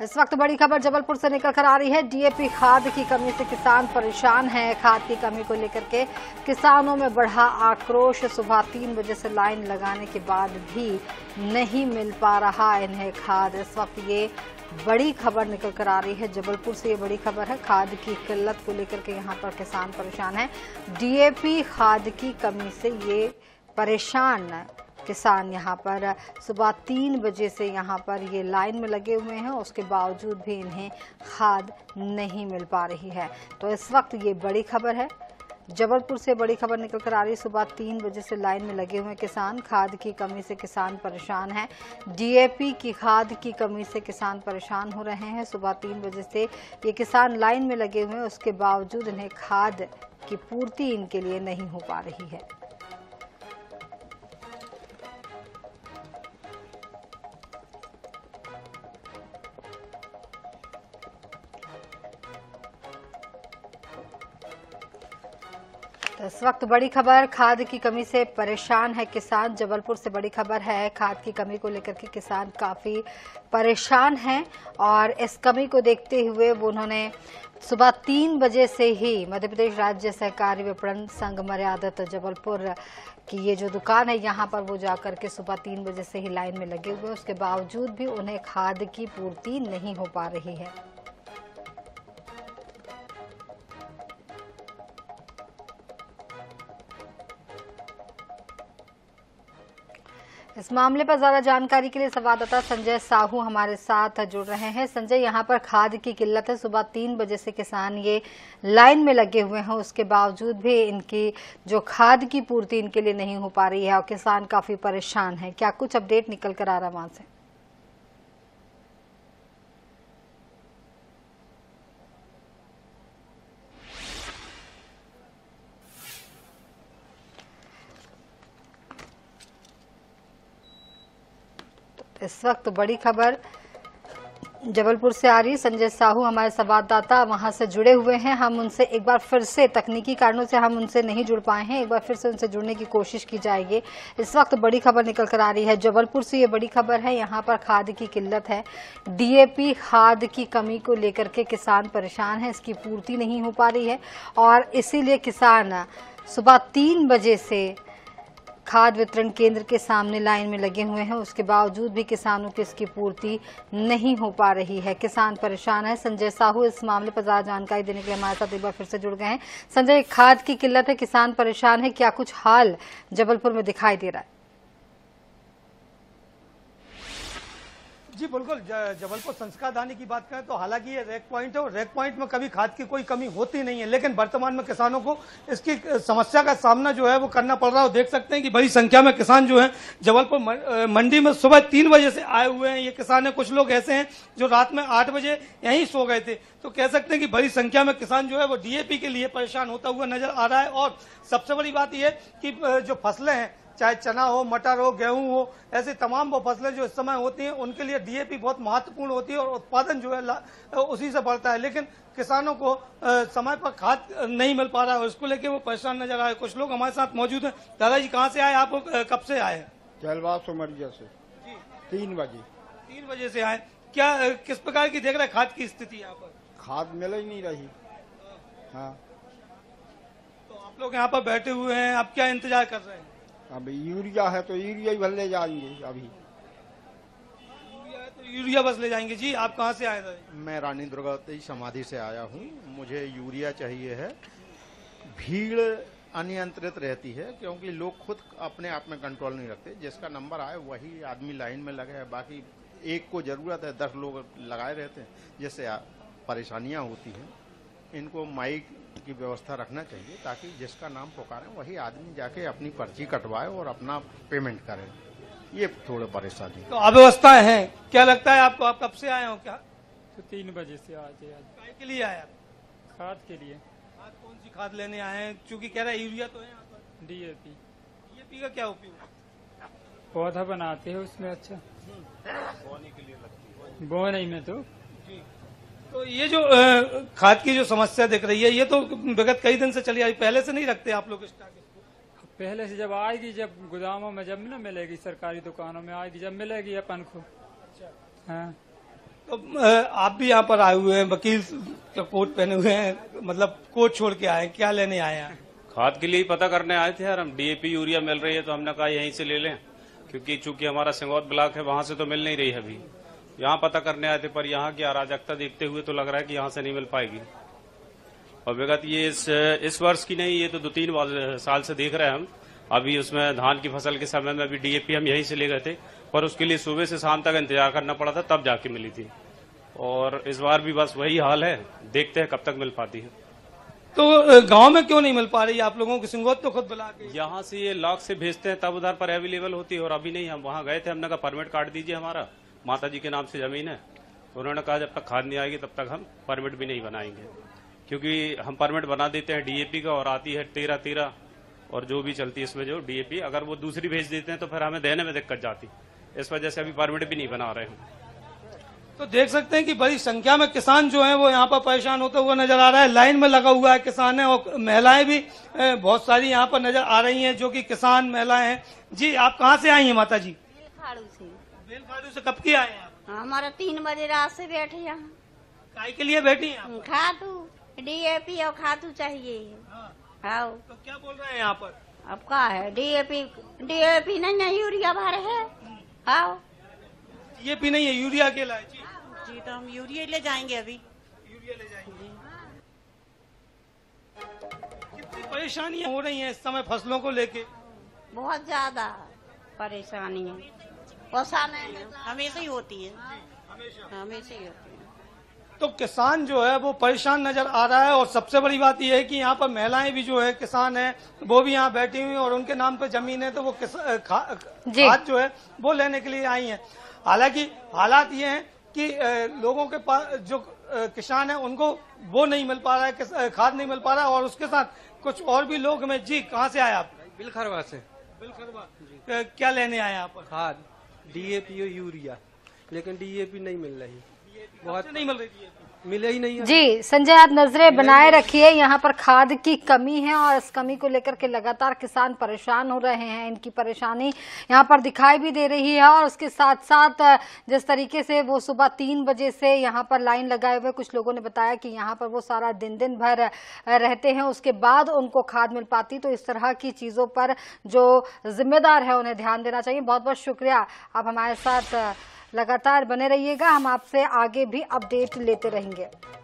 इस वक्त बड़ी खबर जबलपुर से निकल कर आ रही है। डीएपी खाद की कमी से किसान परेशान हैं। खाद की कमी को लेकर के किसानों में बढ़ा आक्रोश। सुबह 3 बजे से लाइन लगाने के बाद भी नहीं मिल पा रहा इन्हें खाद। इस वक्त ये बड़ी खबर निकल कर आ रही है जबलपुर से। ये बड़ी खबर है, खाद की किल्लत को लेकर के यहाँ पर किसान परेशान हैं। डीएपी खाद की कमी से ये परेशान किसान यहाँ पर सुबह 3 बजे से यहाँ पर ये लाइन में लगे हुए हैं, उसके बावजूद भी इन्हें खाद नहीं मिल पा रही है। तो इस वक्त ये बड़ी खबर है, जबलपुर से बड़ी खबर निकल कर आ रही है। सुबह 3 बजे से लाइन में लगे हुए किसान, खाद की कमी से किसान परेशान हैं। डीएपी की खाद की कमी से किसान परेशान हो रहे हैं। सुबह 3 बजे से ये किसान लाइन में लगे हुए हैं, उसके बावजूद इन्हें खाद की पूर्ति इनके लिए नहीं हो पा रही है। इस वक्त बड़ी खबर, खाद की कमी से परेशान है किसान। जबलपुर से बड़ी खबर है, खाद की कमी को लेकर के किसान काफ़ी परेशान हैं और इस कमी को देखते हुए वो उन्होंने सुबह 3 बजे से ही मध्य प्रदेश राज्य सहकारी विपणन संघ मर्यादित जबलपुर की ये जो दुकान है यहाँ पर वो जाकर के सुबह 3 बजे से ही लाइन में लगे हुए। उसके बावजूद भी उन्हें खाद की पूर्ति नहीं हो पा रही है। इस मामले पर ज्यादा जानकारी के लिए संवाददाता संजय साहू हमारे साथ जुड़ रहे हैं। संजय, यहाँ पर खाद की किल्लत है, सुबह 3 बजे से किसान ये लाइन में लगे हुए हैं, उसके बावजूद भी इनकी जो खाद की पूर्ति इनके लिए नहीं हो पा रही है और किसान काफी परेशान है। क्या कुछ अपडेट निकल कर आ रहा है वहां से? इस वक्त बड़ी खबर जबलपुर से आ रही। संजय साहू हमारे संवाददाता वहां से जुड़े हुए हैं। हम उनसे एक बार फिर से, तकनीकी कारणों से हम उनसे नहीं जुड़ पाए हैं, एक बार फिर से उनसे जुड़ने की कोशिश की जाएगी। इस वक्त बड़ी खबर निकल कर आ रही है जबलपुर से। ये बड़ी खबर है, यहाँ पर खाद की किल्लत है। डीएपी खाद की कमी को लेकर के किसान परेशान है, इसकी पूर्ति नहीं हो पा रही है और इसीलिए किसान सुबह 3 बजे से खाद वितरण केंद्र के सामने लाइन में लगे हुए हैं। उसके बावजूद भी किसानों की इसकी पूर्ति नहीं हो पा रही है, किसान परेशान है। संजय साहू इस मामले पर ज्यादा जानकारी देने के लिए हमारे साथ एक बार फिर से जुड़ गए हैं। संजय, खाद की किल्लत है, किसान परेशान है, क्या कुछ हाल जबलपुर में दिखाई दे रहा है? जी बिल्कुल, जबलपुर संस्कारधानी की बात करें तो हालांकि ये रैक पॉइंट है और रैक पॉइंट में कभी खाद की कोई कमी होती नहीं है, लेकिन वर्तमान में किसानों को इसकी समस्या का सामना जो है वो करना पड़ रहा है। देख सकते हैं कि बड़ी संख्या में किसान जो है जबलपुर मंडी में सुबह 3 बजे से आए हुए हैं। ये किसान है, कुछ लोग ऐसे हैं जो रात में 8 बजे यहीं सो गए थे। तो कह सकते हैं कि बड़ी संख्या में किसान जो है वो डीएपी के लिए परेशान होता हुआ नजर आ रहा है। और सबसे बड़ी बात यह कि जो फसलें हैं, चाहे चना हो, मटर हो, गेहूं हो, ऐसी तमाम वो फसलें जो इस समय होती हैं उनके लिए डीएपी बहुत महत्वपूर्ण होती है और उत्पादन जो है उसी से बढ़ता है। लेकिन किसानों को समय पर खाद नहीं मिल पा रहा है और इसको लेके वो परेशान नजर आए। कुछ लोग हमारे साथ मौजूद हैं। दादाजी, कहाँ से आए आप? कब से आए? जलवास उमरिया से। 3 बजे। 3 बजे से आए। क्या किस प्रकार की देख रहे हैं खाद की स्थिति यहाँ पर? खाद मिल ही नहीं रही। हाँ, तो आप लोग यहाँ पर बैठे हुए हैं, अब क्या इंतजार कर रहे हैं? अभी यूरिया है तो यूरिया ही भर ले जाएंगे। अभी यूरिया है तो यूरिया बस ले जाएंगे। जी, आप कहाँ से आए थे? मैं रानी दुर्गावती समाधि से आया हूँ। मुझे यूरिया चाहिए है। भीड़ अनियंत्रित रहती है क्योंकि लोग खुद अपने आप में कंट्रोल नहीं रखते। जिसका नंबर आए वही आदमी लाइन में लगे है, बाकी एक को जरूरत है, 10 लोग लगाए रहते हैं, जिससे परेशानियां होती हैं। इनको माइक की व्यवस्था रखना चाहिए ताकि जिसका नाम पुकारें वही आदमी जाके अपनी पर्ची कटवाए और अपना पेमेंट करे। ये थोड़े परेशानी तो अव्यवस्थाएं हैं। क्या लगता है आपको? आप कब से आए हो? क्या तो 3 बजे से आज काय के लिए आए आप? खाद के लिए। खाद कौन सी खाद लेने आए हैं? क्योंकि कह रहा है यूरिया तो है यहाँ पर। डीएपी। डीएपी का क्या उपयोग? पौधा बनाते हैं उसमें। अच्छा, बोने के लिए लगती है। बोने में तो ये जो खाद की जो समस्या दिख रही है, ये तो विगत कई दिन से चली आई, पहले से नहीं रखते आप लोग स्टॉक? पहले से जब आएगी, जब गोदामों में जब न मिलेगी, सरकारी दुकानों में आएगी, जब मिलेगी अपन को। अच्छा। हाँ। तो आप भी यहाँ पर आए हुए हैं, वकील का कोट पहने हुए हैं, मतलब कोट छोड़ के आए, क्या लेने आए हैं? खाद के लिए पता करने आए थे यार, हम डीएपी यूरिया मिल रही है तो हमने कहा यहीं से ले लें, क्योंकि चूंकि हमारा सिंगौत ब्लॉक है वहां से तो मिल नहीं रही है अभी। यहाँ पता करने आए थे, पर यहाँ की अराजकता देखते हुए तो लग रहा है कि यहाँ से नहीं मिल पाएगी। और विगत ये इस वर्ष की नहीं, ये तो 2-3 साल से देख रहे हैं हम। अभी उसमें धान की फसल के समय में भी डीएपी हम यहीं से ले गए थे, पर उसके लिए सुबह से शाम तक इंतजार करना पड़ा था, तब जाके मिली थी। और इस बार भी बस वही हाल है, देखते हैं कब तक मिल पाती है। तो गांव में क्यों नहीं मिल पा रही आप लोगों की? सिंगौत तो खुद बुला के यहाँ से ये लॉक से भेजते हैं तब उधर पर अवेलेबल होती है, और अभी नहीं। हम वहाँ गए थे, हमने कहा परमिट काट दीजिए, हमारा माता जी के नाम से जमीन है। तो उन्होंने कहा जब तक खाद नहीं आएगी तब तक हम परमिट भी नहीं बनाएंगे, क्योंकि हम परमिट बना देते हैं डीएपी का और आती है 13 और जो भी चलती है इसमें जो डीएपी, अगर वो दूसरी भेज देते हैं तो फिर हमें देने में दिक्कत जाती। इस वजह से अभी परमिट भी नहीं बना रहे हैं। तो देख सकते हैं कि बड़ी संख्या में किसान जो हैं वो यहाँ पर परेशान होते हुए नजर आ रहा है। लाइन में लगा हुआ है किसान है, और महिलाएं भी बहुत सारी यहाँ पर नजर आ रही हैं जो कि किसान महिलाएं हैं। जी, आप कहाँ से आई हैं माता जी? बेलखाड़ू से। बेलखाड़ू से कब की आए हैं आप? हमारा 3 बजे रात से बैठे यहाँ। काय के लिए बैठी हैं आप? खादू डीएपी और खादू चाहिए। हाँ। तो क्या बोल रहे हैं यहाँ पर? अब क्या है, डीएपी नहीं है, यूरिया भर है। हाँ, डीएपी नहीं है, यूरिया अकेला है। जी, तो हम यूरिया ले जाएंगे अभी। यूरिया ले जाएंगे। कितनी परेशानियां हो रही हैं इस समय फसलों को लेके? बहुत ज्यादा परेशानी है। हमेशा ही होती है, हमेशा ही होती है। तो किसान जो है वो परेशान नजर आ रहा है, और सबसे बड़ी बात यह है कि यहाँ पर महिलाएं भी जो है किसान है वो भी यहाँ बैठी हुई और उनके नाम पे जमीन है, तो वो खाद जो है वो लेने के लिए आई हैं। हालांकि हालात ये हैं कि लोगों के पास जो किसान है उनको वो नहीं मिल पा रहा है, खाद नहीं मिल पा रहा है, और उसके साथ कुछ और भी लोग में। जी, कहाँ से आए आप? बिलखरवा से। बिलखरवा। क्या लेने आए यहाँ पर? खाद, डीएपी और यूरिया, लेकिन डीएपी नहीं मिल रही, बहुत नहीं मिल रही है, मिले ही नहीं है। जी संजय, आप नजरें बनाए रखिए, यहाँ पर खाद की कमी है और इस कमी को लेकर के लगातार किसान परेशान हो रहे हैं। इनकी परेशानी यहाँ पर दिखाई भी दे रही है, और उसके साथ साथ जिस तरीके से वो सुबह 3 बजे से यहाँ पर लाइन लगाए हुए, कुछ लोगों ने बताया कि यहाँ पर वो सारा दिन भर रहते हैं, उसके बाद उनको खाद मिल पाती। तो इस तरह की चीजों पर जो जिम्मेदार है उन्हें ध्यान देना चाहिए। बहुत बहुत शुक्रिया, आप हमारे साथ लगातार बने रहिएगा, हम आपसे आगे भी अपडेट लेते रहेंगे।